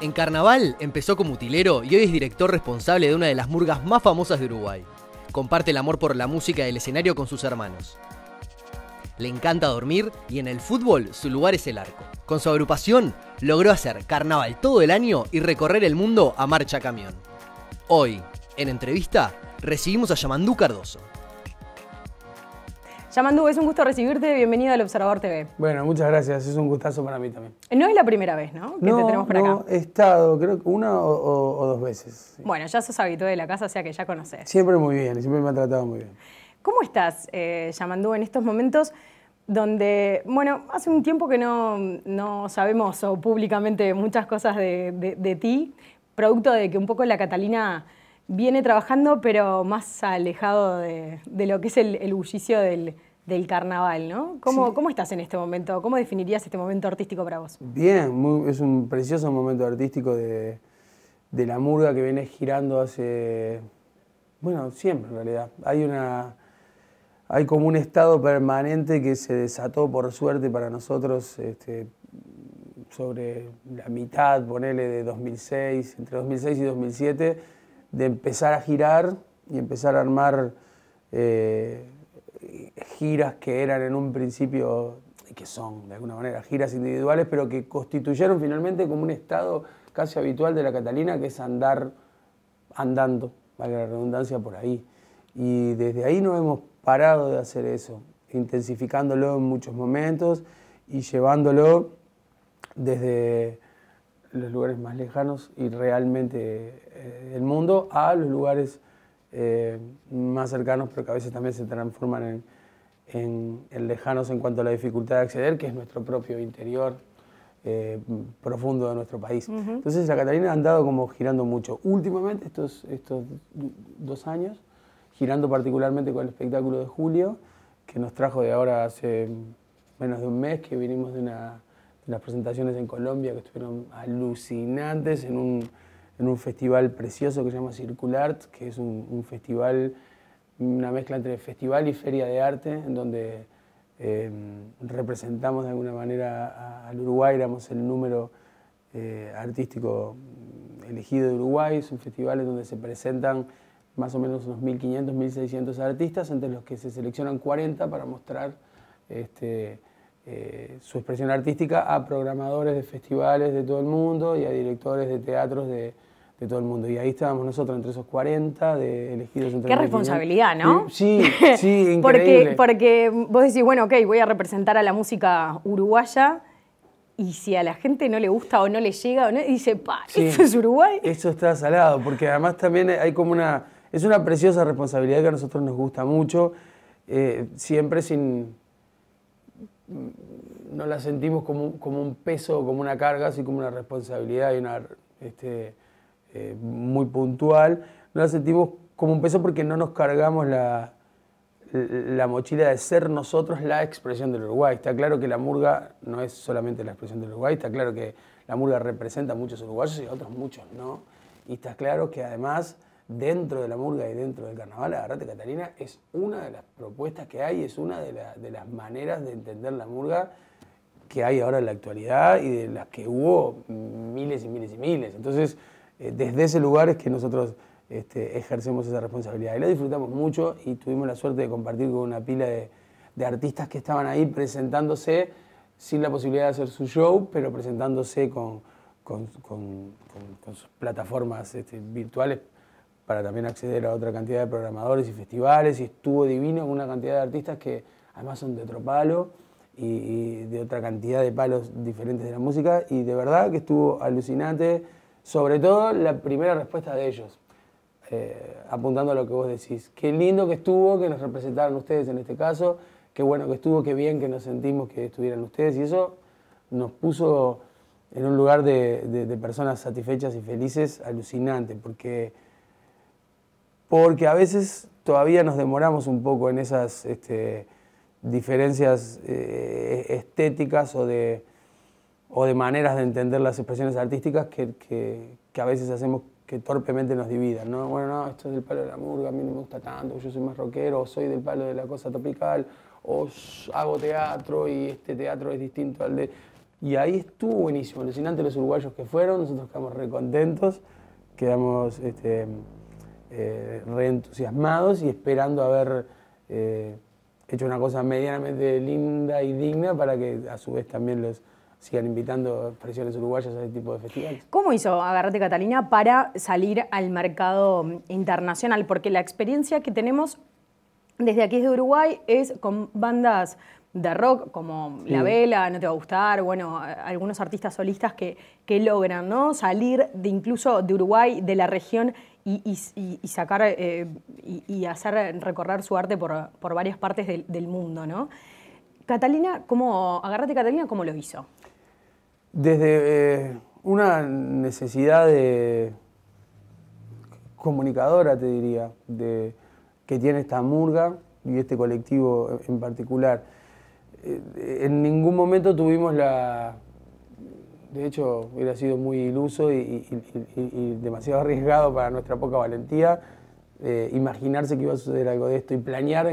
En Carnaval empezó como utilero y hoy es director responsable de una de las murgas más famosas de Uruguay. Comparte el amor por la música del escenario con sus hermanos. Le encanta dormir y en el fútbol su lugar es el arco. Con su agrupación logró hacer carnaval todo el año y recorrer el mundo a marcha camión. Hoy, en entrevista, recibimos a Yamandú Cardoso. Yamandú, es un gusto recibirte, bienvenido al Observador TV. Bueno, muchas gracias, es un gustazo para mí también. No es la primera vez, ¿no? Que te tenemos por acá. No, he estado, creo que una o dos veces. Sí. Bueno, ya sos habitué de la casa, o sea que ya conoces. Siempre muy bien, siempre me ha tratado muy bien. ¿Cómo estás, Yamandú, en estos momentos donde, bueno, hace un tiempo que no sabemos o públicamente muchas cosas de ti, producto de que un poco la Catalina viene trabajando, pero más alejado de lo que es el bullicio del carnaval, ¿no? ¿Cómo estás en este momento? ¿Cómo definirías este momento artístico para vos? Bien, es un precioso momento artístico de la murga que viene girando hace, bueno, siempre en realidad. Hay como un estado permanente que se desató por suerte para nosotros sobre la mitad, ponele, de 2006, entre 2006 y 2007, de empezar a girar y empezar a armar giras que eran en un principio, que son de alguna manera giras individuales, pero que constituyeron finalmente como un estado casi habitual de la Catalina, que es andar andando, valga la redundancia, por ahí. Y desde ahí no hemos parado de hacer eso, intensificándolo en muchos momentos y llevándolo desde los lugares más lejanos y realmente del mundo a los lugares más cercanos, pero que a veces también se transforman en lejanos en cuanto a la dificultad de acceder, que es nuestro propio interior profundo de nuestro país. Entonces la Catalina ha andado como girando mucho. Últimamente, estos 2 años, girando particularmente con el espectáculo de Julio, que nos trajo de ahora hace menos de un mes, que vinimos de unas presentaciones en Colombia que estuvieron alucinantes en un festival precioso que se llama Circulart, que es un festival, una mezcla entre festival y feria de arte, en donde representamos de alguna manera al Uruguay, éramos el número artístico elegido de Uruguay. Es un festival en donde se presentan más o menos unos 1.500, 1.600 artistas, entre los que se seleccionan 40 para mostrar su expresión artística a programadores de festivales de todo el mundo y a directores de teatros de todo el mundo. Y ahí estábamos nosotros entre esos 40 elegidos entre. Qué responsabilidad, ¿no? Sí, increíble. Porque vos decís, bueno, ok, voy a representar a la música uruguaya, y si a la gente no le gusta o no le llega, dice, ¿esto es Uruguay? Eso está salado, porque además también hay como es una preciosa responsabilidad que a nosotros nos gusta mucho, siempre no la sentimos como un peso, como una carga, así como una responsabilidad y muy puntual. No la sentimos como un peso porque no nos cargamos la mochila de ser nosotros la expresión del Uruguay. Está claro que la murga no es solamente la expresión del Uruguay, está claro que la murga representa a muchos uruguayos y a otros muchos no. Y está claro que además, dentro de la murga y dentro del carnaval, Agarrate Catalina es una de las propuestas que hay, es una de las maneras de entender la murga que hay ahora en la actualidad y de las que hubo miles y miles y miles. Entonces, desde ese lugar es que nosotros ejercemos esa responsabilidad. Y la disfrutamos mucho y tuvimos la suerte de compartir con una pila de artistas que estaban ahí presentándose sin la posibilidad de hacer su show, pero presentándose con sus plataformas virtuales para también acceder a otra cantidad de programadores y festivales, y estuvo divino con una cantidad de artistas que además son de otro palo y de otra cantidad de palos diferentes de la música, y de verdad que estuvo alucinante, sobre todo la primera respuesta de ellos, apuntando a lo que vos decís. Qué lindo que estuvo que nos representaran ustedes en este caso, qué bueno que estuvo, qué bien que nos sentimos que estuvieran ustedes, y eso nos puso en un lugar de personas satisfechas y felices alucinante, porque a veces todavía nos demoramos un poco en esas diferencias estéticas o de maneras de entender las expresiones artísticas que a veces hacemos que torpemente nos dividan, ¿no? Bueno, no, esto es del palo de la murga, a mí no me gusta tanto, yo soy más rockero, o soy del palo de la cosa tropical, o hago teatro y este teatro es distinto al de... Y ahí estuvo buenísimo, alucinante los uruguayos que fueron, nosotros quedamos re contentos, quedamos re entusiasmados y esperando haber hecho una cosa medianamente linda y digna para que a su vez también los sigan invitando expresiones uruguayas a ese tipo de festivales. ¿Cómo hizo Agarrate Catalina para salir al mercado internacional? Porque la experiencia que tenemos desde aquí de Uruguay es con bandas de rock como La Vela, No Te Va a Gustar, bueno, algunos artistas solistas que logran, ¿no?, salir incluso de Uruguay, de la región y sacar y hacer recorrer su arte por varias partes del mundo, ¿no? Catalina, Agarrate Catalina, ¿cómo lo hizo? Desde una necesidad comunicadora, te diría, que tiene esta murga y este colectivo en particular. En ningún momento tuvimos de hecho hubiera sido muy iluso y demasiado arriesgado para nuestra poca valentía imaginarse que iba a suceder algo de esto y planear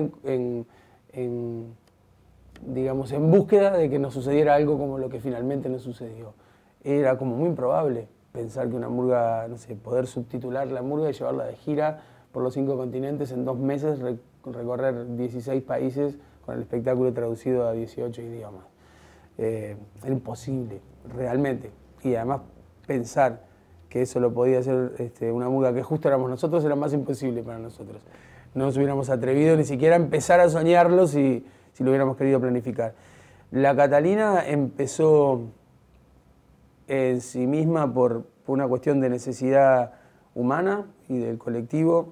digamos, en búsqueda de que nos sucediera algo como lo que finalmente nos sucedió. Era como muy improbable pensar que una murga, no sé, poder subtitular la murga y llevarla de gira por los 5 continentes en 2 meses, recorrer 16 países con el espectáculo traducido a 18 idiomas. Era imposible, realmente. Y además pensar que eso lo podía hacer una murga que justo éramos nosotros era más imposible para nosotros. No nos hubiéramos atrevido ni siquiera a empezar a soñarlo si lo hubiéramos querido planificar. La Catalina empezó en sí misma por una cuestión de necesidad humana y del colectivo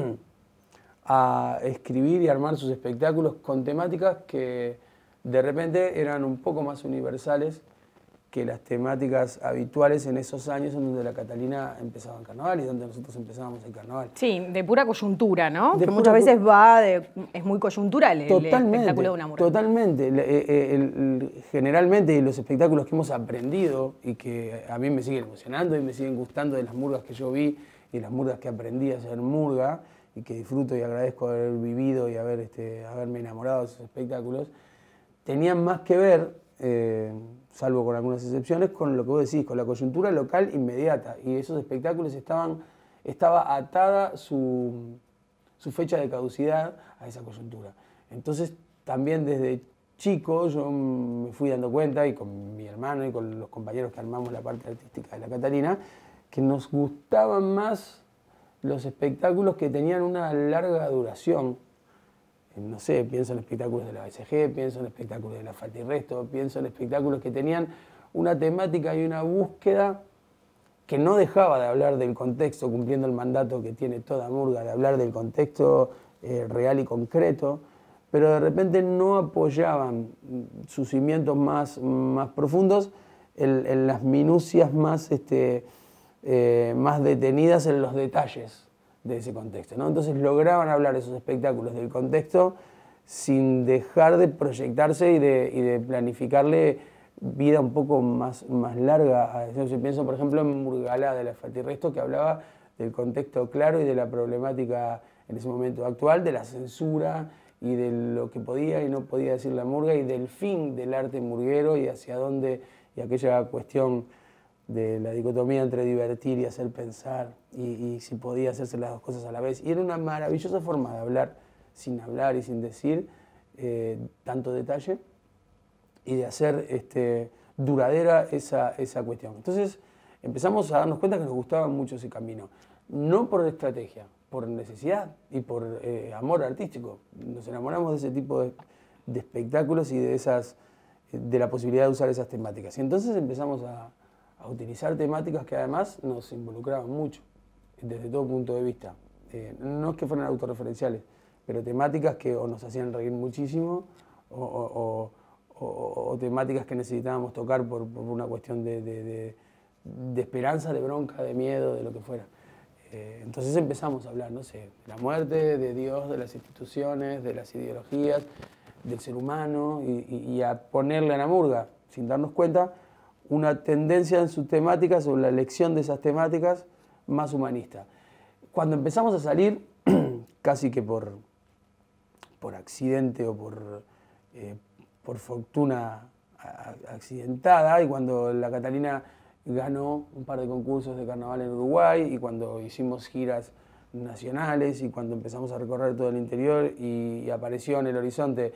a escribir y armar sus espectáculos con temáticas que de repente eran un poco más universales que las temáticas habituales en esos años en donde la Catalina empezaba en carnaval y donde nosotros empezábamos el carnaval. Sí, de pura coyuntura, ¿no? Que muchas veces es muy coyuntural el espectáculo de una murga. Totalmente. Generalmente los espectáculos que hemos aprendido y que a mí me siguen emocionando y me siguen gustando de las murgas que yo vi y las murgas que aprendí a hacer murga y que disfruto y agradezco haber vivido y haberme enamorado de esos espectáculos, tenían más que ver, salvo con algunas excepciones, con lo que vos decís, con la coyuntura local inmediata. Y esos espectáculos estaba atada su fecha de caducidad a esa coyuntura. Entonces, también desde chico yo me fui dando cuenta, y con mi hermano y con los compañeros que armamos la parte artística de la Catalina, que nos gustaban más los espectáculos que tenían una larga duración. No sé, pienso en espectáculos de la BCG, pienso en espectáculos de la Falta y Resto, pienso en espectáculos que tenían una temática y una búsqueda que no dejaba de hablar del contexto, cumpliendo el mandato que tiene toda murga, de hablar del contexto real y concreto, pero de repente no apoyaban sus cimientos más profundos en las minucias más detenidas en los detalles de ese contexto, ¿no? Entonces lograban hablar esos espectáculos del contexto sin dejar de proyectarse y de planificarle vida un poco más larga a eso. Yo pienso, por ejemplo, en Murgalá de la Falta y Resto, que hablaba del contexto claro y de la problemática en ese momento actual, de la censura y de lo que podía y no podía decir la murga y del fin del arte murguero y hacia dónde, y aquella cuestión de la dicotomía entre divertir y hacer pensar y si podía hacerse las dos cosas a la vez. Y era una maravillosa forma de hablar sin hablar y sin decir tanto detalle y de hacer duradera esa cuestión. Entonces empezamos a darnos cuenta que nos gustaba mucho ese camino, no por estrategia, por necesidad y por amor artístico. Nos enamoramos de ese tipo de espectáculos y de la posibilidad de usar esas temáticas. Y entonces empezamos a utilizar temáticas que además nos involucraban mucho, desde todo punto de vista. No es que fueran autorreferenciales, pero temáticas que o nos hacían reír muchísimo o temáticas que necesitábamos tocar por una cuestión de esperanza, de bronca, de miedo, de lo que fuera. Entonces empezamos a hablar, no sé, de la muerte, de Dios, de las instituciones, de las ideologías, del ser humano y a ponerle a la murga, sin darnos cuenta, una tendencia en sus temáticas o la elección de esas temáticas más humanista. Cuando empezamos a salir, casi que por accidente o por fortuna accidentada, y cuando la Catalina ganó un par de concursos de carnaval en Uruguay, y cuando hicimos giras nacionales, y cuando empezamos a recorrer todo el interior, y apareció en el horizonte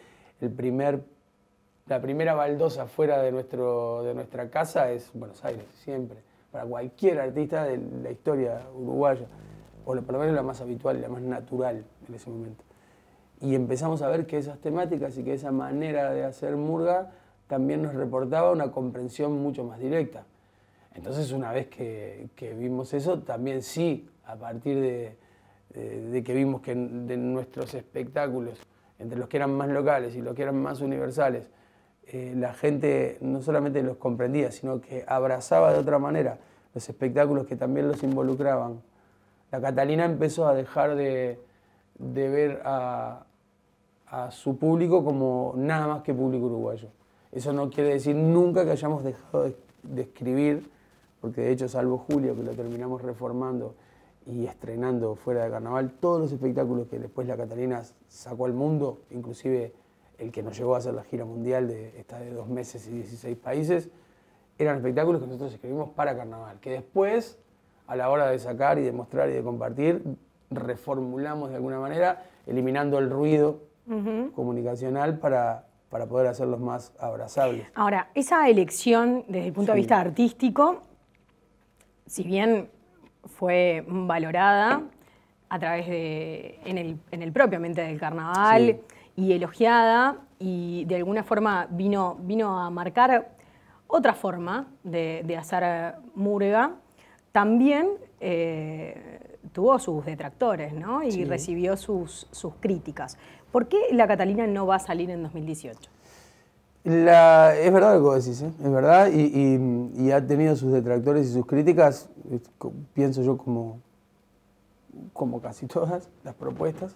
la primera baldosa fuera de nuestra casa, es Buenos Aires, siempre, para cualquier artista de la historia uruguaya, o por lo menos la más habitual y la más natural en ese momento. Y empezamos a ver que esas temáticas y que esa manera de hacer murga también nos reportaba una comprensión mucho más directa. Entonces, una vez que vimos eso, también sí, a partir de que vimos que de nuestros espectáculos, entre los que eran más locales y los que eran más universales, la gente no solamente los comprendía, sino que abrazaba de otra manera los espectáculos que también los involucraban. La Catalina empezó a dejar de ver a su público como nada más que público uruguayo. Eso no quiere decir nunca que hayamos dejado de escribir, porque de hecho, salvo Julio, que lo terminamos reformando y estrenando fuera de carnaval, todos los espectáculos que después la Catalina sacó al mundo, inclusive el que nos llevó a hacer la gira mundial de 2 meses y 16 países, eran espectáculos que nosotros escribimos para carnaval, que después, a la hora de sacar y de mostrar y de compartir, reformulamos de alguna manera, eliminando el ruido comunicacional para poder hacerlos más abrazables. Ahora, esa elección desde el punto de vista artístico, si bien fue valorada a través en el propiamente del carnaval y elogiada, y de alguna forma vino a marcar otra forma de hacer murga, también tuvo sus detractores, ¿no? Y recibió sus críticas. ¿Por qué la Catalina no va a salir en 2018? Es verdad lo que vos decís, ¿eh? Es verdad, y ha tenido sus detractores y sus críticas, pienso yo como casi todas las propuestas.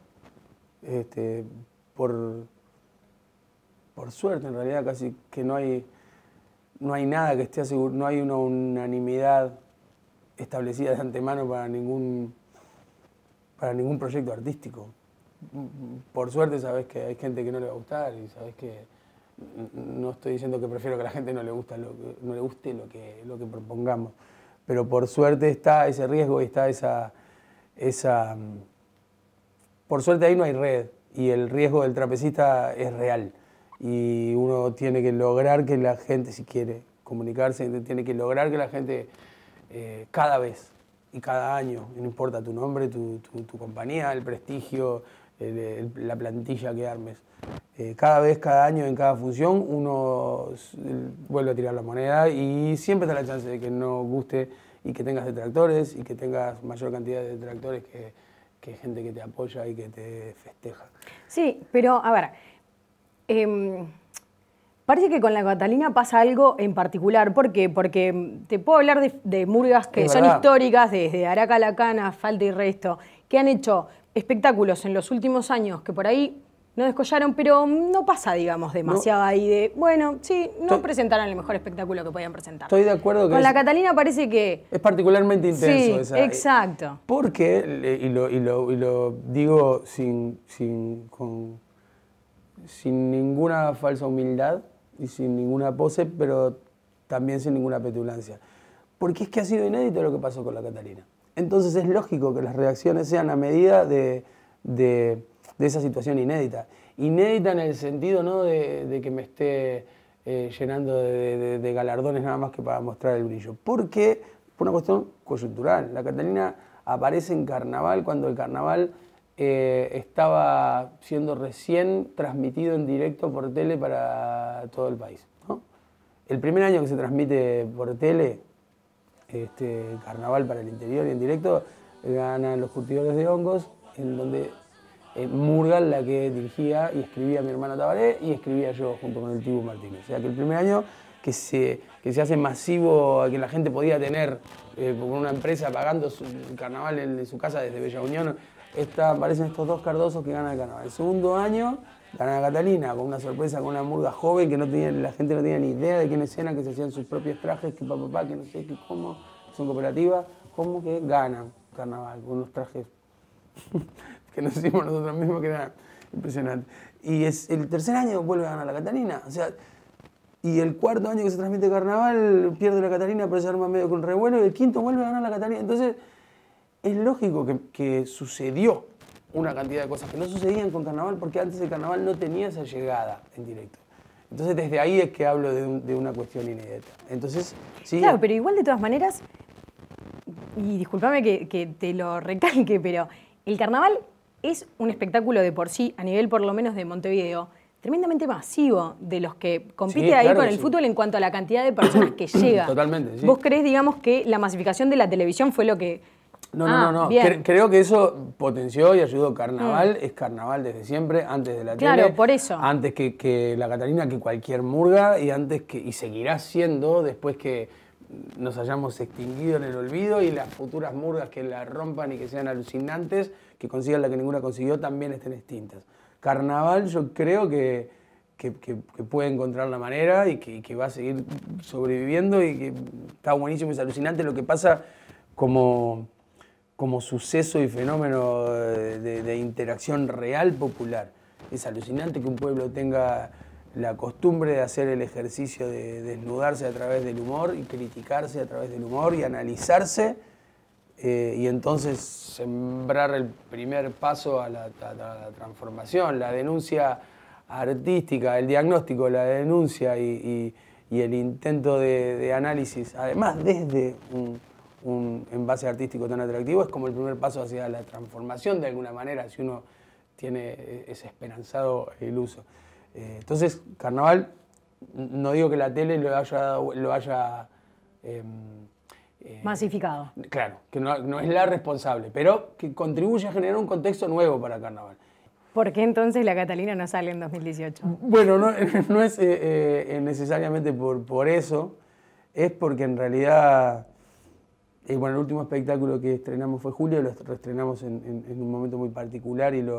Por suerte, en realidad, casi que no hay nada que esté asegurado, no hay una unanimidad establecida de antemano para ningún proyecto artístico. Por suerte sabes que hay gente que no le va a gustar, y sabes que no estoy diciendo que prefiero que a la gente no le guste lo que propongamos, pero por suerte está ese riesgo y está esa por suerte ahí no hay red, y el riesgo del trapecista es real, y uno tiene que lograr que la gente, si quiere comunicarse, tiene que lograr que la gente cada vez y cada año, no importa tu nombre, tu compañía, el prestigio, la plantilla que armes, cada vez, cada año, en cada función, uno vuelve a tirar la moneda, y siempre está la chance de que no guste y que tengas detractores, y que tengas mayor cantidad de detractores que gente que te apoya y que te festeja. Sí, pero a ver, parece que con la Catalina pasa algo en particular. ¿Por qué? Porque te puedo hablar de murgas que son históricas, desde Araca a La Cana, Falta y Resto, que han hecho espectáculos en los últimos años que por ahí no descollaron, pero no pasa, digamos, demasiado ahí de, bueno, sí, no presentaron el mejor espectáculo que podían presentar. Estoy de acuerdo que con la Catalina parece que es particularmente intenso. Sí, esa, exacto. Porque, y lo digo sin ninguna falsa humildad y sin ninguna pose, pero también sin ninguna petulancia. Porque es que ha sido inédito lo que pasó con la Catalina. Entonces es lógico que las reacciones sean a medida de esa situación inédita. Inédita en el sentido, ¿no?, de que me esté llenando de galardones nada más que para mostrar el brillo. Porque, por una cuestión coyuntural, la Catalina aparece en carnaval cuando el carnaval estaba siendo recién transmitido en directo por tele para todo el país, ¿no? El primer año que se transmite por tele, carnaval para el interior y en directo, ganan Los Curtidores de Hongos, en donde Murga, la que dirigía y escribía mi hermana Tabaré, y escribía yo junto con el Tibu Martínez. O sea que el primer año que se hace masivo, que la gente podía tener con una empresa pagando el carnaval en su casa desde Bella Unión, aparecen estos dos cardosos que ganan el carnaval. El segundo año gana la Catalina con una sorpresa, con una murga joven que la gente no tenía ni idea de quiénes eran, que se hacían sus propios trajes, que papá, que no sé qué, cómo, son cooperativas, cómo que ganan carnaval con unos trajes que nos hicimos nosotros mismos, que era impresionante. Y el tercer año vuelve a ganar la Catalina. O sea, Y el cuarto año que se transmite carnaval, pierde la Catalina, pero se arma medio con revuelo, y el quinto vuelve a ganar la Catalina. Entonces, es lógico que sucedió una cantidad de cosas que no sucedían con carnaval, porque antes el carnaval no tenía esa llegada en directo. Entonces, desde ahí es que hablo de una cuestión inédita. Entonces, sí. Claro, pero igual de todas maneras, y discúlpame que te lo recalque, pero el carnaval es un espectáculo de por sí, a nivel por lo menos de Montevideo, tremendamente masivo de los que compite Sí, ahí claro con que el sí. fútbol en cuanto a la cantidad de personas que llega. Totalmente, sí. ¿Vos creés, digamos, que la masificación de la televisión fue lo que... No. Bien. Creo que eso potenció y ayudó. Carnaval es carnaval desde siempre, antes de la tele. Claro, por eso. Antes que la Catalina, que cualquier murga, y seguirá siendo después que nos hayamos extinguido en el olvido y las futuras murgas que la rompan y que sean alucinantes, que consigan la que ninguna consiguió, también estén extintas. Carnaval yo creo que puede encontrar la manera y que va a seguir sobreviviendo y que está buenísimo, es alucinante lo que pasa como suceso y fenómeno de interacción real popular. Es alucinante que un pueblo tenga la costumbre de hacer el ejercicio de desnudarse a través del humor y criticarse a través del humor y analizarse y entonces sembrar el primer paso a la transformación, la denuncia artística, el diagnóstico, la denuncia y el intento de análisis, además desde un envase artístico tan atractivo, es como el primer paso hacia la transformación de alguna manera, si uno tiene ese esperanzado iluso. Entonces, carnaval, no digo que la tele lo haya Masificado. claro, que no es la responsable, pero que contribuye a generar un contexto nuevo para carnaval. ¿Por qué entonces la Catalina no sale en 2018? Bueno, no es necesariamente por eso, es porque en realidad, bueno, el último espectáculo que estrenamos fue Julio, lo reestrenamos en un momento muy particular y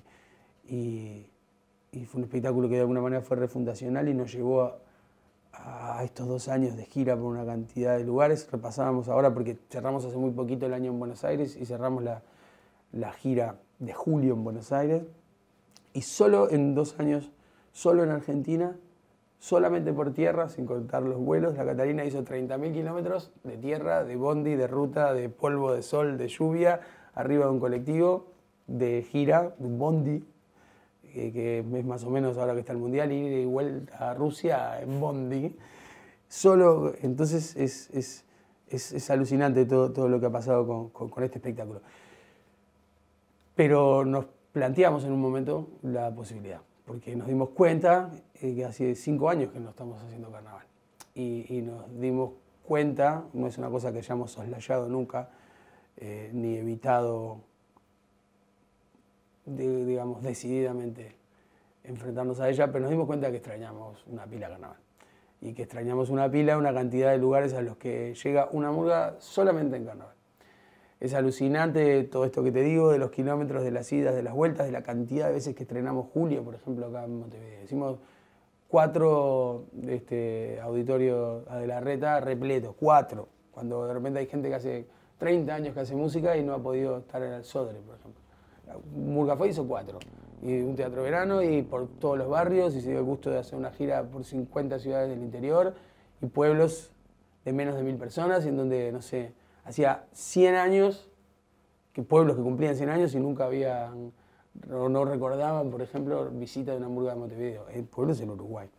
fue un espectáculo que de alguna manera fue refundacional y nos llevó a estos 2 años de gira por una cantidad de lugares. Repasábamos ahora porque cerramos hace muy poquito el año en Buenos Aires y cerramos la gira de julio en Buenos Aires. Y solo en 2 años, solo en Argentina, solamente por tierra, sin contar los vuelos, la Catalina hizo 30.000 kilómetros de tierra, de bondi, de ruta, de polvo, de sol, de lluvia, arriba de un colectivo, de gira, de un bondi, que es más o menos ahora que está el Mundial, ir y vuelta a Rusia en bondi. Solo, entonces es alucinante todo lo que ha pasado con este espectáculo. Pero nos planteamos en un momento la posibilidad, porque nos dimos cuenta que hace 5 años que no estamos haciendo carnaval. Y nos dimos cuenta, no es una cosa que hayamos soslayado nunca, ni evitado, digamos, decididamente enfrentarnos a ella, pero nos dimos cuenta que extrañamos una pila carnaval. Y que extrañamos una cantidad de lugares a los que llega una murga solamente en carnaval. Es alucinante todo esto que te digo, de los kilómetros, de las idas, de las vueltas, de la cantidad de veces que estrenamos Julio, por ejemplo, acá en Montevideo. Hicimos 4 auditorios a De la Reta repletos, 4, cuando de repente hay gente que hace 30 años que hace música y no ha podido estar en el Sodre, por ejemplo. Murga fue, hizo 4, y un teatro verano y por todos los barrios, y se dio el gusto de hacer una gira por 50 ciudades del interior y pueblos de menos de 1000 personas, y en donde, no sé, hacía 100 años, que pueblos que cumplían 100 años y nunca habían, no recordaban, por ejemplo, visita de una murga de Montevideo, pueblos en Uruguay.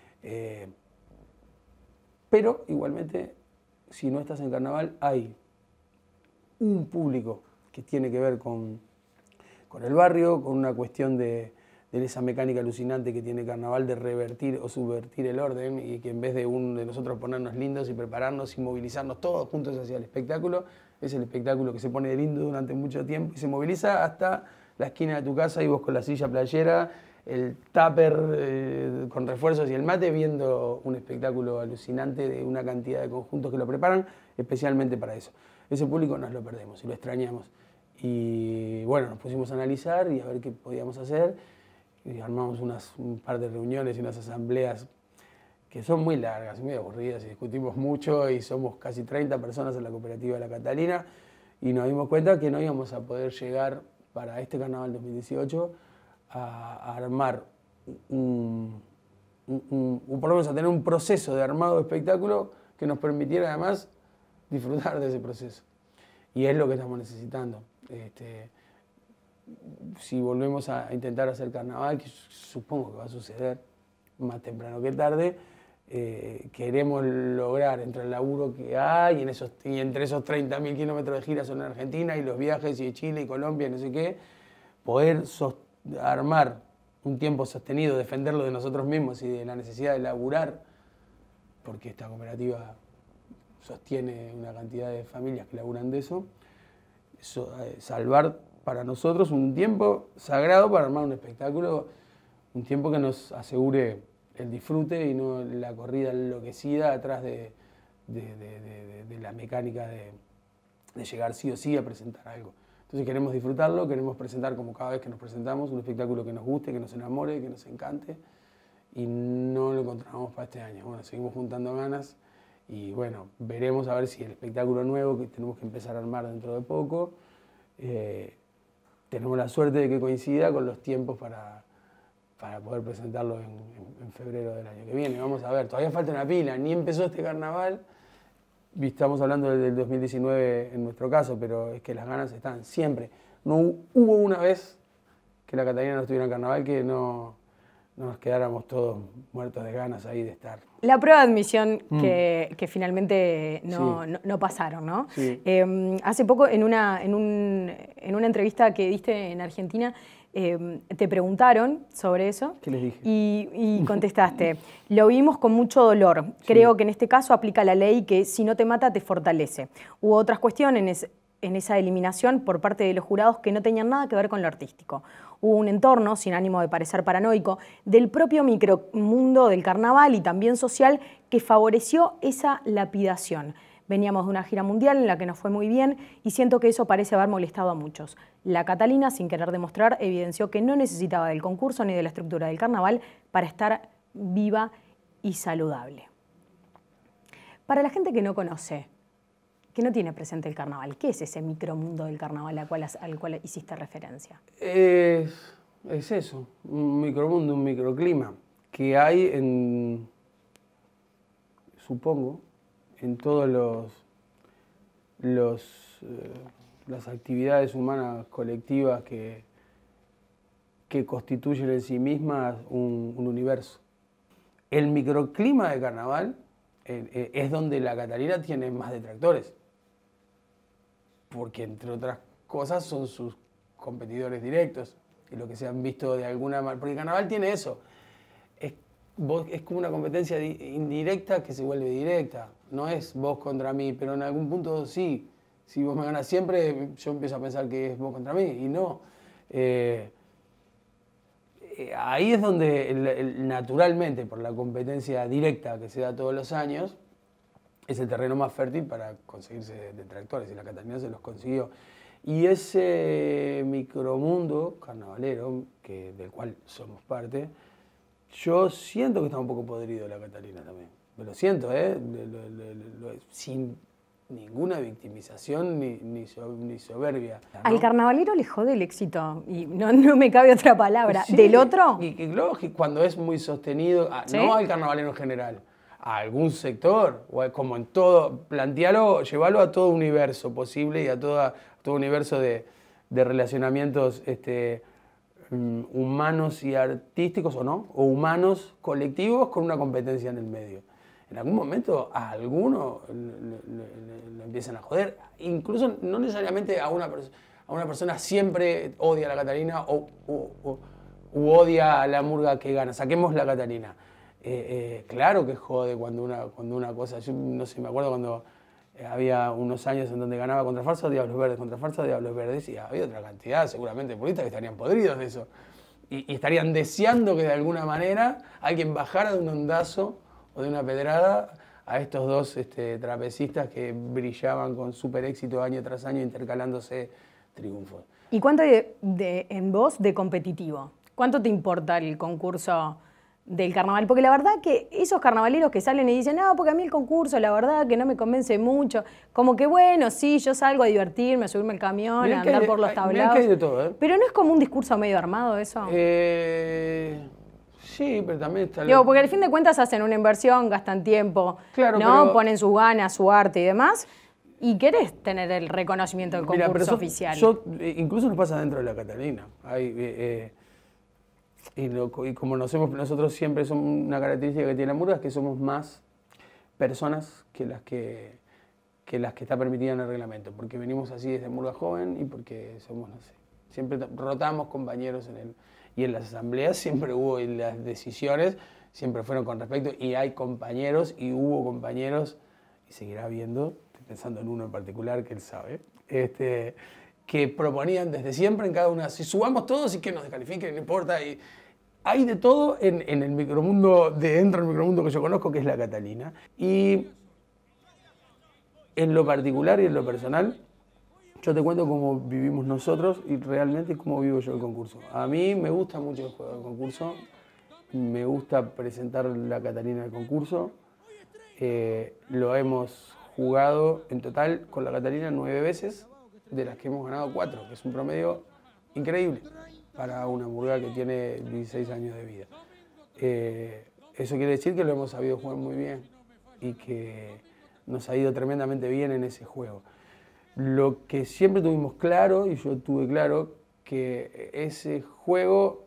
Pero igualmente, si no estás en carnaval, hay un público que tiene que ver con el barrio, con una cuestión de esa mecánica alucinante que tiene carnaval de revertir o subvertir el orden, y que en vez de nosotros ponernos lindos y prepararnos y movilizarnos todos juntos hacia el espectáculo, es el espectáculo que se pone de lindo durante mucho tiempo y se moviliza hasta la esquina de tu casa y vos con la silla playera, el tupper con refuerzos y el mate, viendo un espectáculo alucinante de una cantidad de conjuntos que lo preparan especialmente para eso. Ese público nos lo perdemos y lo extrañamos. Y bueno, nos pusimos a analizar y a ver qué podíamos hacer. Y armamos un par de reuniones y unas asambleas que son muy largas y muy aburridas y discutimos mucho, y somos casi 30 personas en la cooperativa de la Catalina, y nos dimos cuenta que no íbamos a poder llegar para este carnaval 2018 a armar un por lo menos a tener un proceso de armado de espectáculo que nos permitiera además disfrutar de ese proceso. Y es lo que estamos necesitando. Si volvemos a intentar hacer carnaval, que supongo que va a suceder más temprano que tarde, queremos lograr entre el laburo que hay y entre esos 30.000 kilómetros de giras en Argentina y los viajes y de Chile y Colombia y no sé qué, poder armar un tiempo sostenido, defenderlo de nosotros mismos y de la necesidad de laburar, porque esta cooperativa sostiene una cantidad de familias que laburan de eso, salvar para nosotros un tiempo sagrado para armar un espectáculo, un tiempo que nos asegure el disfrute y no la corrida enloquecida atrás de la mecánica de llegar sí o sí a presentar algo. Entonces queremos disfrutarlo, queremos presentar como cada vez que nos presentamos un espectáculo que nos guste, que nos enamore, que nos encante, y no lo encontramos para este año. Bueno, seguimos juntando ganas y bueno, veremos a ver si el espectáculo nuevo que tenemos que empezar a armar dentro de poco, tenemos la suerte de que coincida con los tiempos para poder presentarlo en febrero del año que viene. Vamos a ver, todavía falta una pila, ni empezó este carnaval, estamos hablando del 2019 en nuestro caso, pero es que las ganas están siempre. No hubo una vez que la Catalina no estuviera en carnaval que no nos quedáramos todos muertos de ganas ahí de estar. La prueba de admisión que finalmente no pasaron, ¿no? Sí. Hace poco en una entrevista que diste en Argentina, te preguntaron sobre eso. ¿Qué les dije? Y contestaste, lo vimos con mucho dolor. Creo que en este caso aplica la ley que si no te mata te fortalece. Hubo otras cuestiones en esa eliminación por parte de los jurados que no tenían nada que ver con lo artístico. Hubo un entorno, sin ánimo de parecer paranoico, del propio micromundo del carnaval y también social que favoreció esa lapidación. Veníamos de una gira mundial en la que nos fue muy bien y siento que eso parece haber molestado a muchos. La Catalina, sin querer demostrar, evidenció que no necesitaba del concurso ni de la estructura del carnaval para estar viva y saludable. Para la gente que no conoce, que no tiene presente el carnaval, ¿qué es ese micromundo del carnaval al cual hiciste referencia? Es eso, un micromundo, un microclima que hay supongo, en todas las actividades humanas colectivas que constituyen en sí mismas un universo. El microclima de carnaval es donde la Catalina tiene más detractores, porque entre otras cosas son sus competidores directos y lo que se han visto de alguna manera, porque el carnaval tiene eso. Es como una competencia indirecta que se vuelve directa. No es vos contra mí, pero en algún punto sí. Si vos me ganas siempre, yo empiezo a pensar que es vos contra mí, y no. Ahí es donde naturalmente, por la competencia directa que se da todos los años, es el terreno más fértil para conseguirse detractores, y la Catalina se los consiguió. Y ese micromundo carnavalero, del cual somos parte, yo siento que está un poco podrido la Catalina también. Me lo siento, sin ninguna victimización ni soberbia, ¿no? Al carnavalero le jode el éxito, y no me cabe otra palabra. Sí, ¿Del otro? Y lógico, cuando es muy sostenido, ¿Sí? No al carnavalero en general, a algún sector, o como en todo, plantearlo, llevarlo a todo universo posible y a todo universo de relacionamientos humanos y artísticos, o no, o humanos colectivos con una competencia en el medio. En algún momento a alguno lo empiezan a joder, incluso no necesariamente a una persona siempre odia a la Catalina u odia a la murga que gana. Saquemos la Catalina. Claro que jode cuando una cosa, yo no sé, me acuerdo cuando había unos años en donde ganaba Contrafarsa, Diablos Verdes, Contrafarsa, Diablos Verdes, y había otra cantidad seguramente de puristas que estarían podridos de eso. Y estarían deseando que de alguna manera alguien bajara de un ondazo o de una pedrada a estos dos trapecistas que brillaban con súper éxito año tras año intercalándose triunfos. ¿Y cuánto en vos de competitivo? ¿Cuánto te importa el concurso del carnaval? Porque la verdad que esos carnavaleros que salen y dicen, no, porque a mí el concurso, la verdad que no me convence mucho. Como que bueno, sí, yo salgo a divertirme, a subirme al camión, a andar por los tablados. Que hay de todo, ¿eh? Pero ¿no es como un discurso medio armado eso? Sí, Sí, pero también está... Digo, porque al fin de cuentas hacen una inversión, gastan tiempo, Claro, ¿no? pero- Ponen sus ganas, su arte y demás. Y querés tener el reconocimiento del Mira, concurso pero oficial. incluso nos pasa dentro de la Catalina. Y como nosotros siempre somos una característica que tiene la murga es que somos más personas que las que está permitida en el reglamento, porque venimos así desde Murga Joven y porque somos, no sé, siempre rotamos compañeros y en las asambleas siempre hubo, y las decisiones siempre fueron con respecto, y hay compañeros y hubo compañeros, y seguirá habiendo, estoy pensando en uno en particular que él sabe, que proponían desde siempre en cada una, si subamos todos y que nos descalifiquen, no importa, y hay de todo en el micromundo, dentro del micromundo que yo conozco, que es la Catalina. Y en lo particular y en lo personal, yo te cuento cómo vivimos nosotros y realmente cómo vivo yo el concurso. A mí me gusta mucho el juego del concurso, me gusta presentar la Catalina del concurso. Lo hemos jugado en total con la Catalina 9 veces, de las que hemos ganado 4, que es un promedio increíble para una murga que tiene 16 años de vida. Eso quiere decir que lo hemos sabido jugar muy bien y que nos ha ido tremendamente bien en ese juego. Lo que siempre tuvimos claro, y yo tuve claro, que ese juego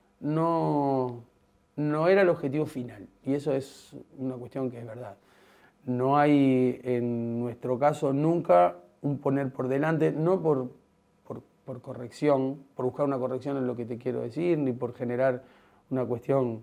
no era el objetivo final, y eso es una cuestión que es verdad. No hay, en nuestro caso, nunca un poner por delante, no por corrección, por buscar una corrección en lo que te quiero decir, ni por generar una cuestión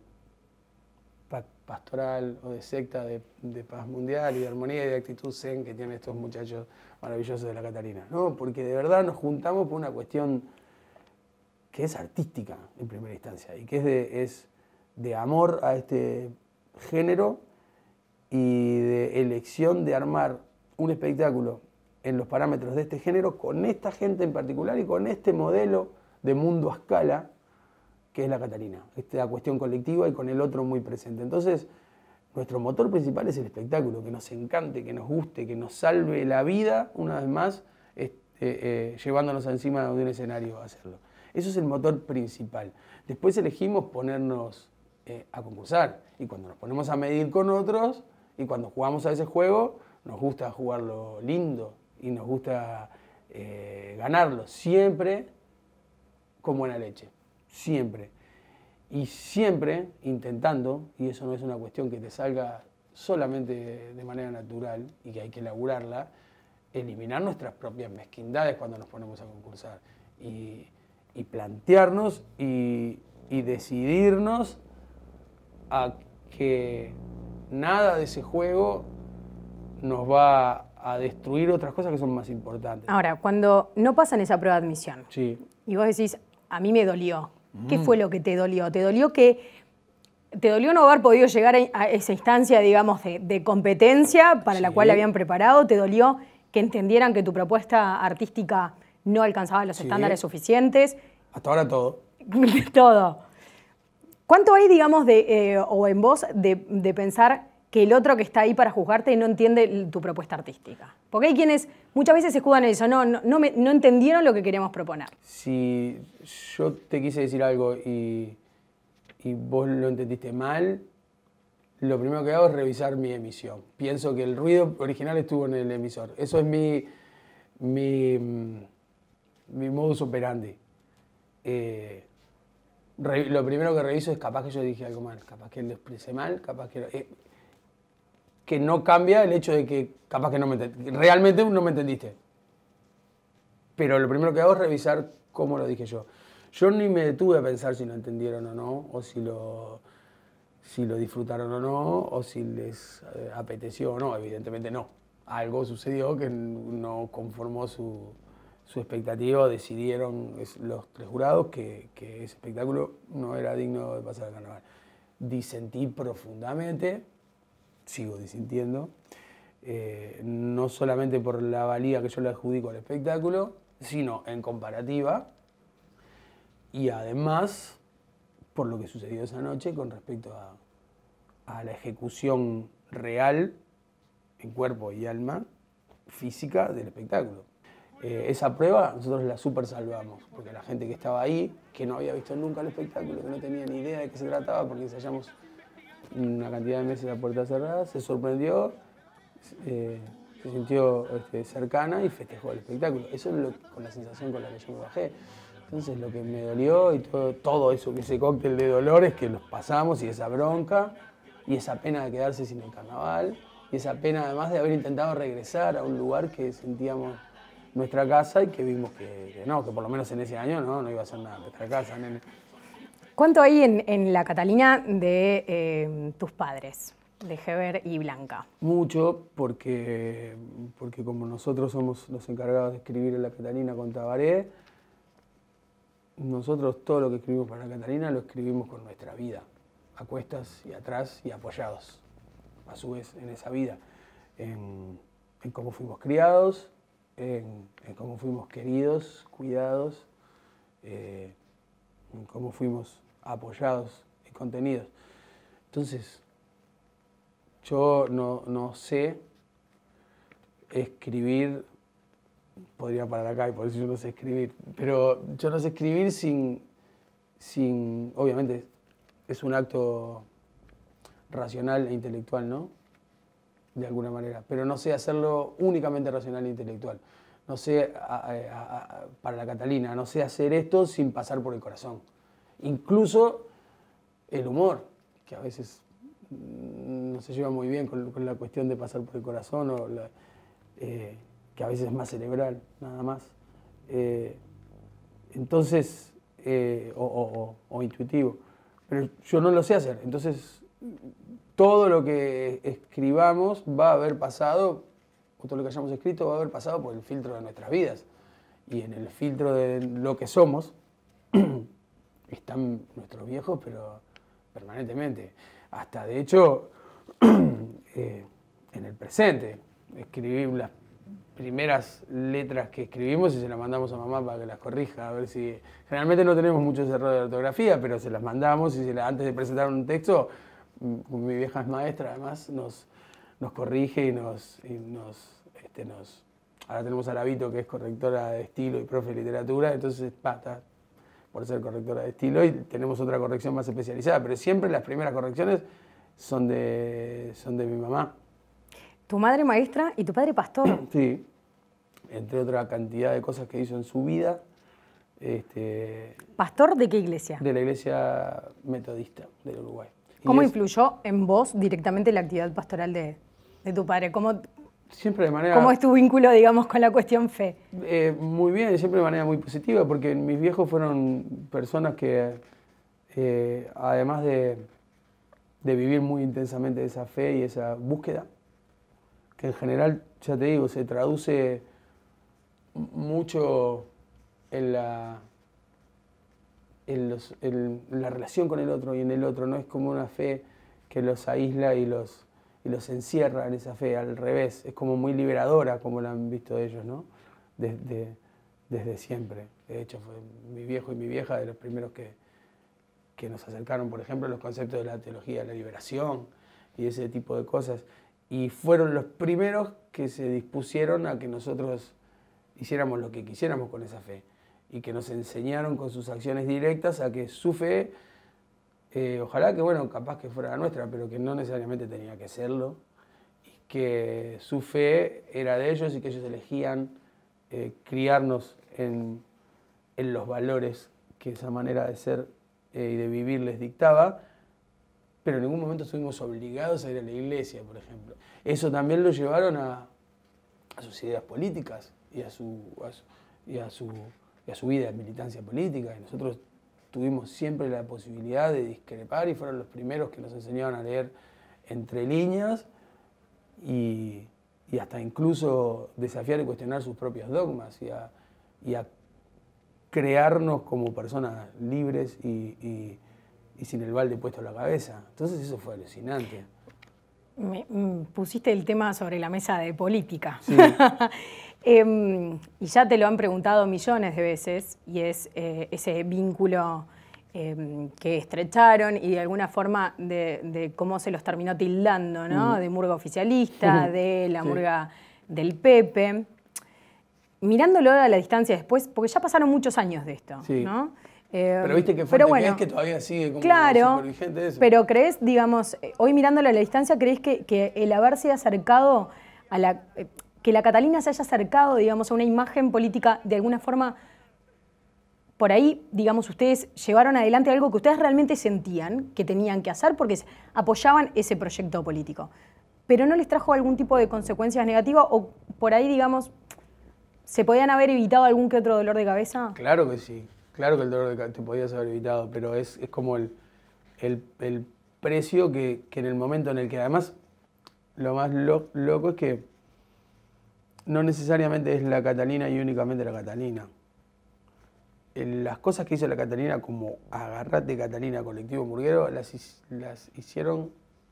pastoral o de secta de paz mundial y de armonía y de actitud zen que tienen estos muchachos maravillosos de la Catalina. No, porque de verdad nos juntamos por una cuestión que es artística en primera instancia y que es de amor a este género y de elección de armar un espectáculo en los parámetros de este género con esta gente en particular y con este modelo de mundo a escala que es la Catalina, esta cuestión colectiva y con el otro muy presente. Entonces, nuestro motor principal es el espectáculo, que nos encante, que nos guste, que nos salve la vida, una vez más, llevándonos encima de un escenario a hacerlo. Eso es el motor principal. Después elegimos ponernos a concursar, y cuando nos ponemos a medir con otros, y cuando jugamos a ese juego, nos gusta jugarlo lindo, y nos gusta ganarlo, siempre con buena leche. Siempre. Y siempre intentando, y eso no es una cuestión que te salga solamente de manera natural y que hay que elaborarla, eliminar nuestras propias mezquindades cuando nos ponemos a concursar. Y plantearnos y decidirnos a que nada de ese juego nos va a destruir otras cosas que son más importantes. Ahora, cuando no pasan esa prueba de admisión, Sí. y vos decís, a mí me dolió. ¿Qué fue lo que te dolió? ¿Te dolió no haber podido llegar a esa instancia, digamos, de competencia para la cual habían preparado? ¿Te dolió que entendieran que tu propuesta artística no alcanzaba los estándares suficientes? Hasta ahora todo. Todo. ¿Cuánto hay, digamos, o en vos de pensar que el otro que está ahí para juzgarte no entiende tu propuesta artística? Porque hay quienes muchas veces se escudan en eso, no entendieron lo que queríamos proponer. Si yo te quise decir algo y vos lo entendiste mal, lo primero que hago es revisar mi emisión. Pienso que el ruido original estuvo en el emisor. Eso es mi modus operandi. Lo primero que reviso es capaz que yo dije algo mal, capaz que lo expresé mal, capaz que no cambia el hecho de que capaz que realmente no me entendiste. Pero lo primero que hago es revisar cómo lo dije yo. Yo ni me detuve a pensar si lo entendieron o no, o si lo disfrutaron o no, o si les apeteció o no. Evidentemente no. Algo sucedió que no conformó su expectativa. Decidieron los 3 jurados que ese espectáculo no era digno de pasar al carnaval. Disentí profundamente. Sigo disintiendo, no solamente por la valía que yo le adjudico al espectáculo, sino en comparativa y además por lo que sucedió esa noche con respecto a la ejecución real en cuerpo y alma física del espectáculo. esa prueba nosotros la super salvamos, porque la gente que estaba ahí, que no había visto nunca el espectáculo, que no tenía ni idea de qué se trataba, porque ensayamos una cantidad de meses a puertas cerradas, se sorprendió, se sintió cercana y festejó el espectáculo. Eso es con la sensación con la que yo me bajé. Entonces lo que me dolió y todo eso, ese cóctel de dolores que los pasamos y esa bronca y esa pena de quedarse sin el carnaval y esa pena además de haber intentado regresar a un lugar que sentíamos nuestra casa y que vimos que no, que por lo menos en ese año no iba a ser nada nuestra casa, nene. ¿Cuánto hay en la Catalina de tus padres, de Heber y Blanca? Mucho, porque como nosotros somos los encargados de escribir en la Catalina con Tabaré, nosotros todo lo que escribimos para la Catalina lo escribimos con nuestra vida, a cuestas y atrás y apoyados, a su vez, en esa vida, en cómo fuimos criados, en cómo fuimos queridos, cuidados, en cómo fuimos apoyados y contenidos. Entonces, yo no sé escribir, podría parar acá y por eso yo no sé escribir, pero yo no sé escribir sin obviamente es un acto racional e intelectual, ¿no? De alguna manera, pero no sé hacerlo únicamente racional e intelectual. No sé, para la Catalina, no sé hacer esto sin pasar por el corazón. Incluso el humor, que a veces no se lleva muy bien con la cuestión de pasar por el corazón, que a veces es más cerebral, nada más. Entonces, o intuitivo. Pero yo no lo sé hacer. Entonces, todo lo que escribamos va a haber pasado, o todo lo que hayamos escrito va a haber pasado por el filtro de nuestras vidas. Y en el filtro de lo que somos están nuestros viejos, pero permanentemente. Hasta, de hecho, en el presente. Escribí las primeras letras que escribimos y se las mandamos a mamá para que las corrija, a ver si... Generalmente no tenemos muchos errores de ortografía, pero se las mandamos y antes de presentar un texto, mi vieja es maestra, además, nos corrige y ahora tenemos a Lavito, que es correctora de estilo y profe de literatura, entonces está por ser correctora de estilo y tenemos otra corrección más especializada, pero siempre las primeras correcciones son de mi mamá. Tu madre maestra y tu padre pastor. Sí, entre otra cantidad de cosas que hizo en su vida. ¿Pastor de qué iglesia? De la iglesia metodista del Uruguay. ¿Cómo influyó en vos directamente la actividad pastoral de tu padre? Siempre de manera... ¿Cómo es tu vínculo, digamos, con la cuestión fe? Muy bien, siempre de manera muy positiva, porque mis viejos fueron personas que, además de vivir muy intensamente esa fe y esa búsqueda, que en general, ya te digo, se traduce mucho en la relación con el otro y en el otro. No es como una fe que los aísla y los encierra en esa fe, al revés. Es como muy liberadora, como la han visto ellos, ¿no? Desde siempre. De hecho, fue mi viejo y mi vieja de los primeros que nos acercaron, por ejemplo, a los conceptos de la teología de la liberación y ese tipo de cosas. Y fueron los primeros que se dispusieron a que nosotros hiciéramos lo que quisiéramos con esa fe y que nos enseñaron con sus acciones directas a que su fe, ojalá que, bueno, capaz que fuera la nuestra, pero que no necesariamente tenía que serlo, y que su fe era de ellos y que ellos elegían criarnos en los valores que esa manera de ser y de vivir les dictaba, pero en ningún momento estuvimos obligados a ir a la iglesia, por ejemplo. Eso también lo llevaron a sus ideas políticas y a su vida de militancia política. Y nosotros tuvimos siempre la posibilidad de discrepar y fueron los primeros que nos enseñaron a leer entre líneas y hasta incluso desafiar y cuestionar sus propios dogmas y a crearnos como personas libres y sin el balde puesto en la cabeza. Entonces eso fue alucinante. Pusiste el tema sobre la mesa de política. Sí. Y ya te lo han preguntado millones de veces, y es ese vínculo que estrecharon y de alguna forma de cómo se los terminó tildando, ¿no? De murga oficialista, de la murga del Pepe. mirándolo a la distancia después, porque ya pasaron muchos años de esto, Sí. ¿no? Pero viste que fuerte que es que todavía sigue como súper vigente eso. Pero crees, digamos, hoy mirándolo a la distancia, ¿crees que el haberse acercado a que la Catalina se haya acercado, digamos, a una imagen política de alguna forma, por ahí, digamos, ustedes llevaron adelante algo que ustedes realmente sentían que tenían que hacer porque apoyaban ese proyecto político, pero no les trajo algún tipo de consecuencias negativas o por ahí, digamos, se podían haber evitado algún que otro dolor de cabeza? Claro que sí. Claro que el dolor de cabeza te podías haber evitado, pero es como el precio que en el momento en el que además lo más loco es que no necesariamente es la Catalina y únicamente la Catalina. Las cosas que hizo la Catalina como Agarrate Catalina Colectivo Murguero las hicieron,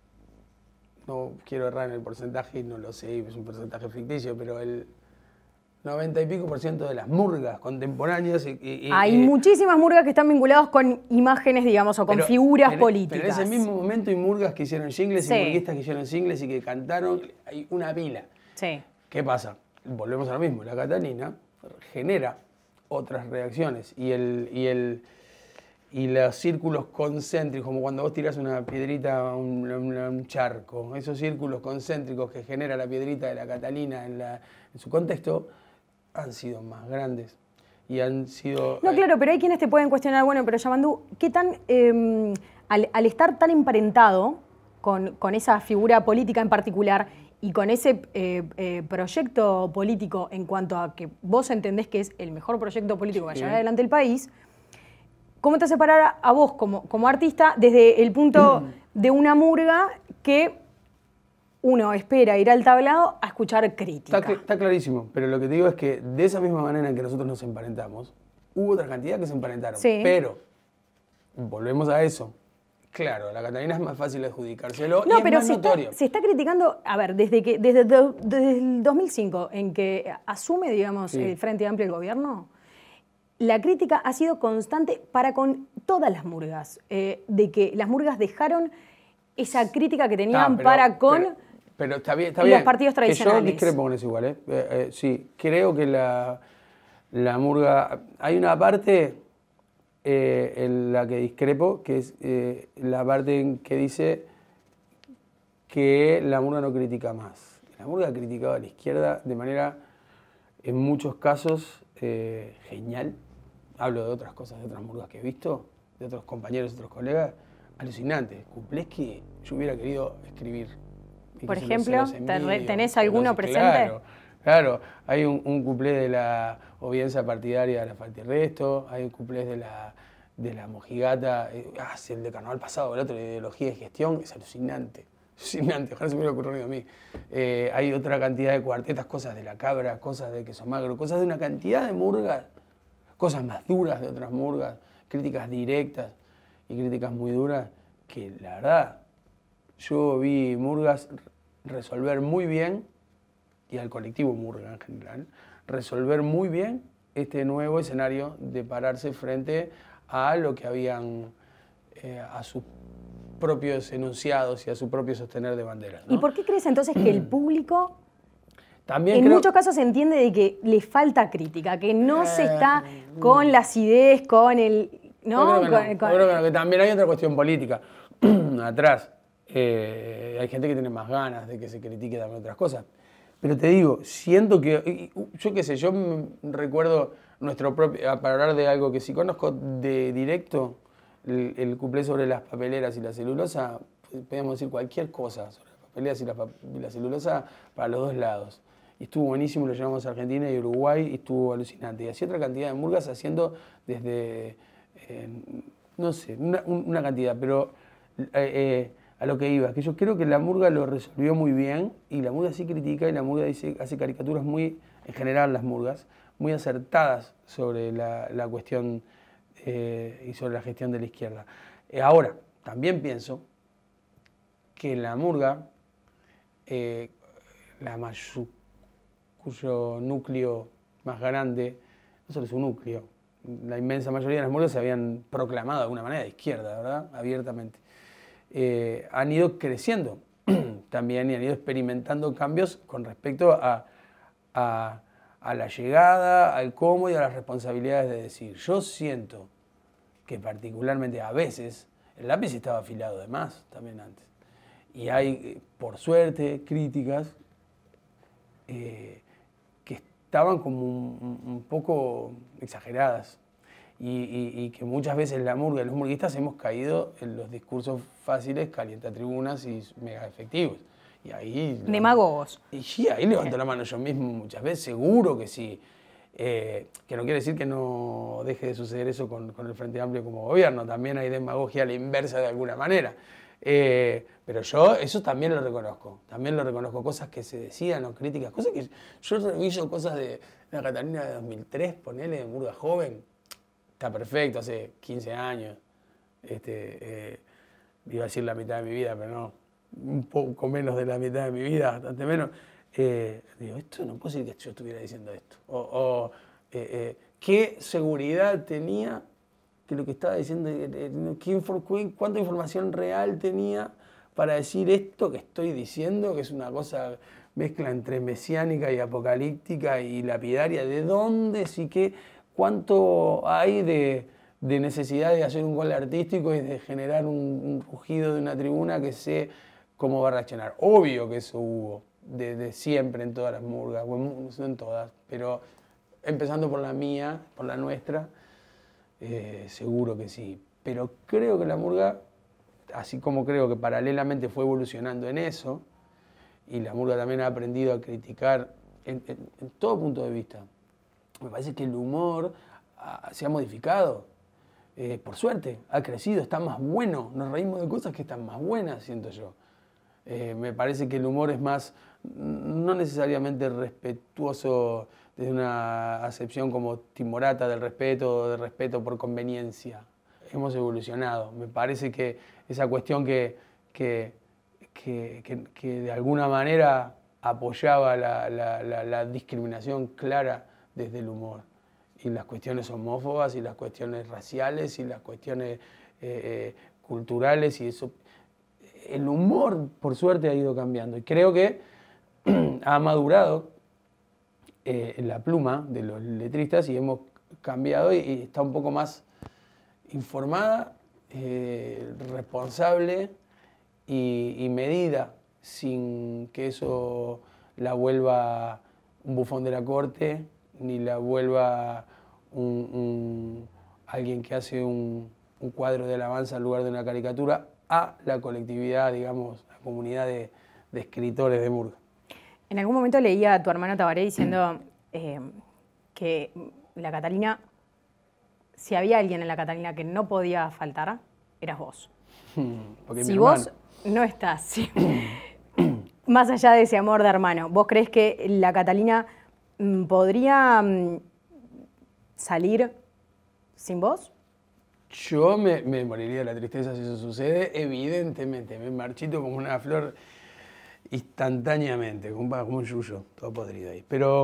no quiero errar en el porcentaje, no lo sé, es un porcentaje ficticio, pero el 90 y pico % de las murgas contemporáneas. Hay muchísimas murgas que están vinculadas con imágenes, digamos, o con figuras políticas. Pero en ese mismo momento hay murgas que hicieron jingles y murguistas que hicieron jingles y que cantaron. Hay una pila. Sí. ¿Qué pasa? Volvemos a lo mismo. La Catalina genera otras reacciones y los círculos concéntricos, como cuando vos tirás una piedrita a un charco, esos círculos concéntricos que genera la piedrita de la Catalina en su contexto, han sido más grandes y han sido... No, claro, pero hay quienes te pueden cuestionar, bueno, pero Yamandú, ¿qué tan, al estar tan emparentado con esa figura política en particular y con ese proyecto político en cuanto a que vos entendés que es el mejor proyecto político que llevar adelante el país, ¿cómo te separar a vos como artista desde el punto de una murga que uno espera ir al tablado a escuchar crítica? Está clarísimo, pero lo que te digo es que de esa misma manera en que nosotros nos emparentamos, hubo otra cantidad que se emparentaron. Sí. Pero, volvemos a eso. Claro, la Catalina es más fácil adjudicárselo No, y pero es más notorio. se está criticando, a ver, desde el 2005, en que asume, digamos, el Frente Amplio del gobierno, la crítica ha sido constante para con todas las murgas, de que las murgas dejaron esa crítica que tenían Pero está bien, los partidos tradicionales. Que yo discrepo con eso igual, sí, creo que la murga... Hay una parte en la que discrepo, que es la parte en que dice que la murga no critica más. La murga ha criticado a la izquierda de manera, en muchos casos, genial. Hablo de otras cosas, de otras murgas que he visto, de otros compañeros, de otros colegas, alucinantes. Cuplés que yo hubiera querido escribir. Por ejemplo, ¿tenés alguno presente? Claro, hay un cuplé de la obediencia partidaria de la falta y resto, hay un cuplé de la mojigata, el de carnaval pasado, el otro de ideología de gestión, es alucinante, ojalá se me hubiera ocurrido a mí. Hay otra cantidad de cuartetas, cosas de la cabra, cosas de queso magro, cosas de una cantidad de murgas, cosas más duras de otras murgas, críticas directas y críticas muy duras, que la verdad, yo vi murgas resolver muy bien, y al colectivo murga en general, resolver muy bien este nuevo escenario de pararse frente a lo que habían, a sus propios enunciados y a su propio sostener de banderas, ¿no? ¿Y por qué crees entonces que el público, también en muchos casos se entiende de que le falta crítica, que no se está con la acidez, con el... ¿no? Yo creo que no, que también hay otra cuestión política atrás. Hay gente que tiene más ganas de que se critique también otras cosas. Pero te digo, siento que, yo qué sé, yo recuerdo nuestro propio, para hablar de algo que sí conozco de directo, el cuplé sobre las papeleras y la celulosa, podemos decir cualquier cosa sobre las papeleras y la celulosa para los dos lados. Y estuvo buenísimo, lo llevamos a Argentina y Uruguay y estuvo alucinante. Y así otra cantidad de murgas haciendo desde, no sé, una cantidad, pero... a lo que iba, que yo creo que la murga lo resolvió muy bien y la murga sí critica y la murga hace caricaturas muy, en general las murgas, muy acertadas sobre la cuestión y sobre la gestión de la izquierda. Ahora, también pienso que la murga, cuyo núcleo más grande, no solo es un núcleo, la inmensa mayoría de las murgas se habían proclamado de alguna manera de izquierda, ¿verdad? Abiertamente. Han ido creciendo también y han ido experimentando cambios con respecto a a la llegada, al cómo y a las responsabilidades de decir. Yo siento que particularmente a veces el lápiz estaba afilado de más también antes. Y hay, por suerte, críticas que estaban como un poco exageradas. Y que muchas veces la murga y los murguistas hemos caído en los discursos fáciles, calientatribunas y mega efectivos. Y ahí... Demagogos. Y sí, ahí levanto la mano yo mismo muchas veces, seguro que sí. Que no quiere decir que no deje de suceder eso con el Frente Amplio como gobierno. También hay demagogia a la inversa de alguna manera. Pero yo eso también lo reconozco. También lo reconozco. Cosas que se decían o críticas. Cosas que yo reviso cosas de la Catalina de 2003, ponele, de murga joven. Está perfecto, hace 15 años. Iba a decir la mitad de mi vida, pero no. Un poco menos de la mitad de mi vida, bastante menos. Digo, esto no puedo decir que yo estuviera diciendo esto. ¿Qué seguridad tenía que lo que estaba diciendo? ¿Cuánta información real tenía para decir esto que estoy diciendo? Que es una cosa mezcla entre mesiánica y apocalíptica y lapidaria. ¿De dónde? Sí que cuánto hay de necesidad de hacer un gol artístico y de generar un rugido de una tribuna que sé cómo va a reaccionar. Obvio que eso hubo, de siempre en todas las murgas, bueno, no en todas, pero empezando por la mía, por la nuestra, seguro que sí. Pero creo que la murga, así como creo que paralelamente fue evolucionando en eso, y la murga también ha aprendido a criticar en todo punto de vista. Me parece que el humor se ha modificado. Por suerte, ha crecido, está más bueno. Nos reímos de cosas que están más buenas, siento yo. Me parece que el humor es más, no necesariamente respetuoso desde una acepción como timorata del respeto por conveniencia. Hemos evolucionado. Me parece que esa cuestión que de alguna manera apoyaba la discriminación clara desde el humor. Y las cuestiones homófobas, y las cuestiones raciales, y las cuestiones culturales, y eso. El humor, por suerte, ha ido cambiando. Y creo que ha madurado la pluma de los letristas y hemos cambiado y está un poco más informada, responsable y medida, sin que eso la vuelva un bufón de la corte, ni la vuelva alguien que hace un cuadro de alabanza en lugar de una caricatura a la colectividad, digamos, la comunidad de escritores de murga. En algún momento leía a tu hermano Tabaré diciendo que la Catalina, si había alguien en la Catalina que no podía faltar, eras vos. Porque si vos no estás, sí. Más allá de ese amor de hermano, ¿vos crees que la Catalina podría salir sin vos? Yo me moriría de la tristeza si eso sucede, evidentemente. Me marchito como una flor instantáneamente, como un yuyo, todo podrido ahí. Pero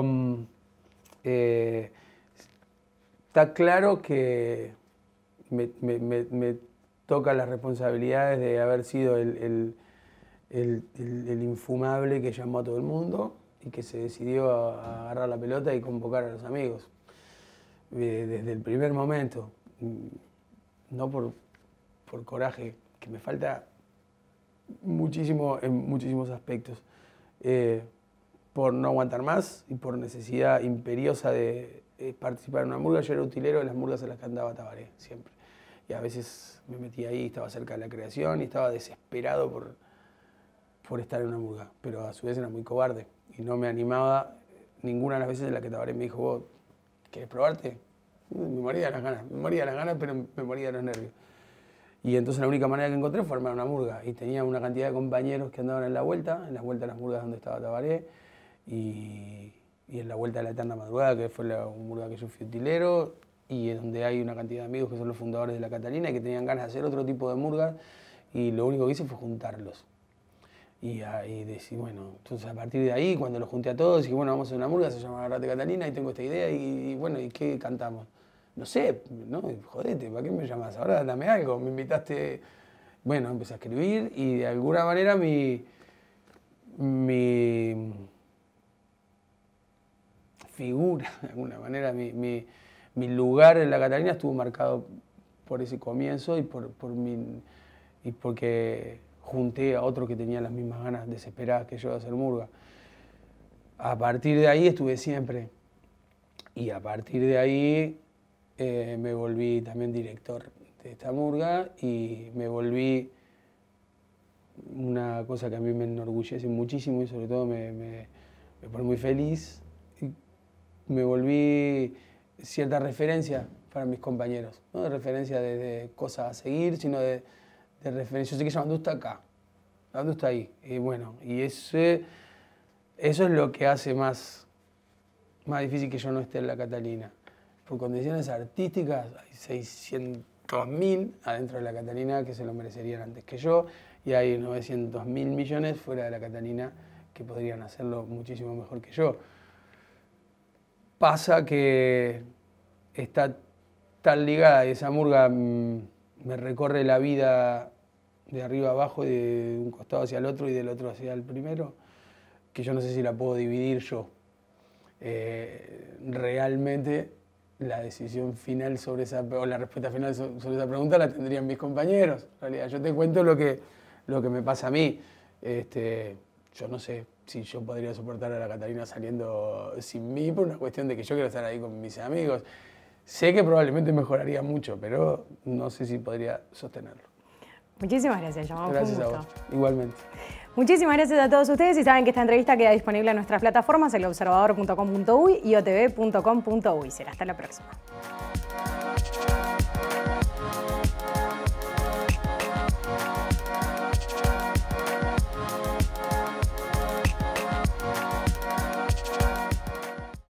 está claro que me toca las responsabilidades de haber sido el infumable que llamó a todo el mundo y que se decidió a agarrar la pelota y convocar a los amigos. Desde el primer momento, no por coraje, que me falta muchísimo en muchísimos aspectos, por no aguantar más y por necesidad imperiosa de participar en una murga. Yo era utilero de las murgas a las que andaba Tabaré, siempre. Y a veces me metía ahí, estaba cerca de la creación y estaba desesperado por estar en una murga, pero a su vez era muy cobarde y no me animaba ninguna de las veces en las que Tabaré me dijo, ¿vos querés probarte? Me moría de las ganas, pero me moría de los nervios. Y entonces la única manera que encontré fue armar una murga. Y tenía una cantidad de compañeros que andaban en las vueltas de las murgas donde estaba Tabaré, y en la vuelta de la eterna madrugada, que fue la murga que yo fui utilero, y donde hay una cantidad de amigos que son los fundadores de la Catalina y que tenían ganas de hacer otro tipo de murgas, y lo único que hice fue juntarlos. Y decir, bueno, entonces a partir de ahí, cuando los junté a todos, dije, bueno, vamos a hacer una murga, se llama Agarrate Catalina, y tengo esta idea, y bueno, ¿y qué cantamos? No sé, ¿no? Jodete, ¿para qué me llamas? Ahora dame algo, me invitaste. Bueno, empecé a escribir y de alguna manera mi figura, de alguna manera, mi lugar en la Catalina estuvo marcado por ese comienzo y porque junté a otro que tenía las mismas ganas desesperadas que yo de hacer murga. A partir de ahí estuve siempre, y a partir de ahí me volví también director de esta murga y me volví una cosa que a mí me enorgullece muchísimo y sobre todo me pone muy feliz. Me volví cierta referencia para mis compañeros, no de referencia de cosas a seguir, sino de referencia. Yo sé que Yamandú está acá, Yamandú está ahí. Y bueno, y eso es lo que hace más difícil que yo no esté en la Catalina. Por condiciones artísticas hay 600.000 adentro de la Catalina que se lo merecerían antes que yo, y hay 900.000 millones fuera de la Catalina que podrían hacerlo muchísimo mejor que yo. Pasa que está tan ligada y esa murga me recorre la vida de arriba abajo, de un costado hacia el otro y del otro hacia el primero, que yo no sé si la puedo dividir yo. Realmente la decisión final sobre esa, o la respuesta final sobre esa pregunta la tendrían mis compañeros. En realidad, yo te cuento lo que me pasa a mí. Yo no sé si yo podría soportar a la Catalina saliendo sin mí por una cuestión de que yo quiero estar ahí con mis amigos. Sé que probablemente mejoraría mucho, pero no sé si podría sostenerlo. Muchísimas gracias, Yamandú. Gracias a vos, igualmente. Muchísimas gracias a todos ustedes y saben que esta entrevista queda disponible en nuestras plataformas, elobservador.com.uy y otv.com.uy. Será hasta la próxima.